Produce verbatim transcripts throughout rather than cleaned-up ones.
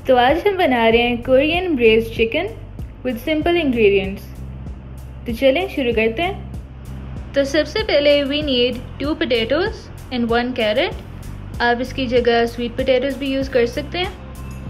तो आज हम बना रहे हैं Korean braised chicken with simple ingredients. तो चलें शुरू करते हैं। तो सबसे पहले we need two potatoes and one carrot. आप इसकी जगह स्वीट पोटैटोज भी यूज़ कर सकते हैं।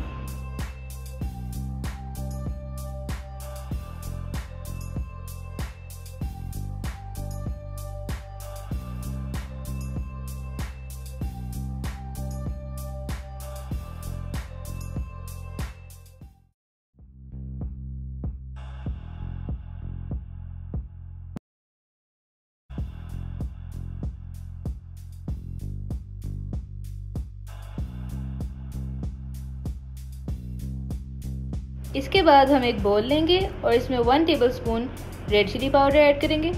इसके बाद हम एक बोल लेंगे और इसमें one tablespoon red chilli powder add करेंगे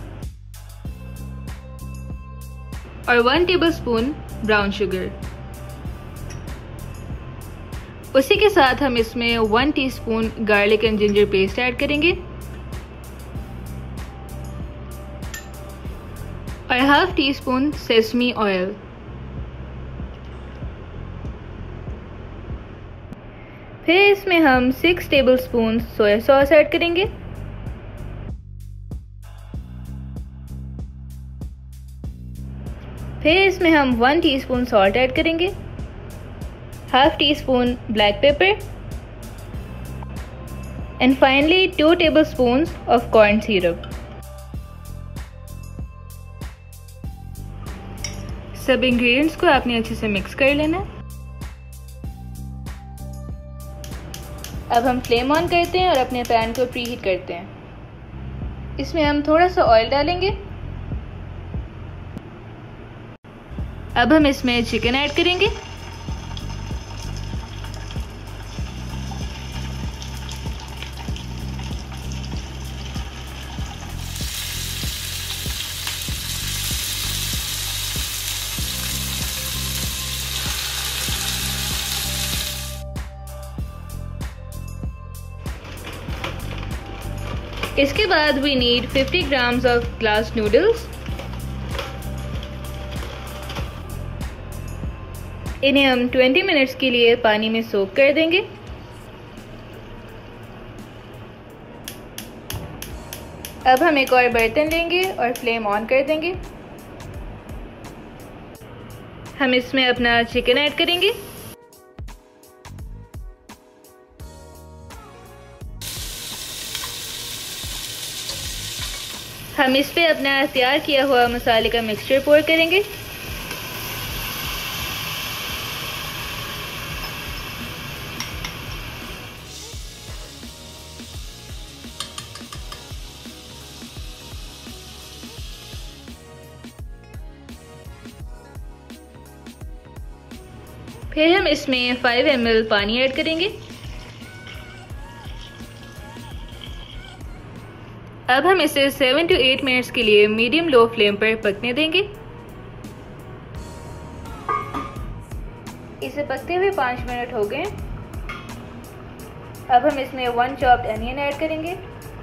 और वन टेबलस्पून ब्राउन शुगर। उसी के साथ हम इसमें one teaspoon garlic and ginger paste add करेंगे और half teaspoon sesame oil. फिर इसमें हम six tablespoon soya sauce add करेंगे फिर इसमें हम वन टीस्पून सॉल्ट ऐड करेंगे, half teaspoon black pepper and finally two tablespoon of corn syrup. सब इंग्रेडिएंट्स को आपने अच्छे से मिक्स कर लेना है। अब हम फ्लेम ऑन करते हैं और अपने पैन को प्रीहीट करते हैं। इसमें हम थोड़ा सा ऑयल डालेंगे। अब हम इसमें चिकन ऐड करेंगे। इसके बाद we need fifty grams of glass noodles. इन्हें हम ट्वेंटी मिनट्स के लिए पानी में सोक कर देंगे। अब हम एक और बर्तन लेंगे और फ्लेम ऑन कर देंगे। हम इसमें अपना चिकन ऐड करेंगे। हम इस पे अपना तैयार किया हुआ मसाले का मिक्सचर पोर करेंगे। फिर हम इसमें फाइव एम एल पानी ऐड करेंगे। अब हम इसे सेवन टू एट मिनट्स के लिए मीडियम लो फ्लेम पर पकने देंगे। इसे पकते हुए पाँच मिनट हो गए। अब हम इसमें वन चॉप्ड अनियन ऐड करेंगे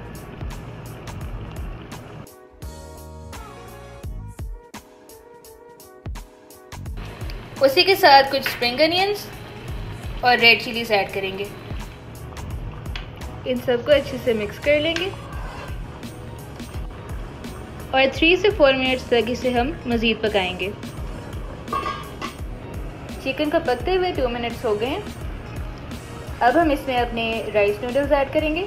उसी के साथ कुछ स्प्रिंग अनियंस और रेड चिलीज ऐड करेंगे। इन सबको अच्छे से मिक्स कर लेंगे और थ्री से फोर मिनट्स तक इसे हम मज़ीद पकाएंगे। चिकन को पकते हुए टू मिनट्स हो गए। अब हम इसमें अपने राइस नूडल्स ऐड करेंगे।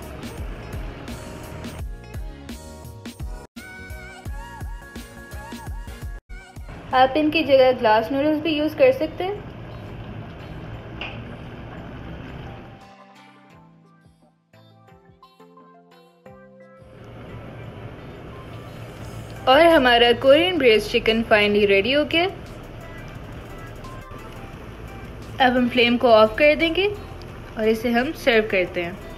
आप इनकी जगह ग्लास नूडल्स भी यूज़ कर सकते हैं। और हमारा Korean braised chicken finally ready हो गया। अब हम फ्लेम को ऑफ कर देंगे और इसे हम सर्व करते हैं।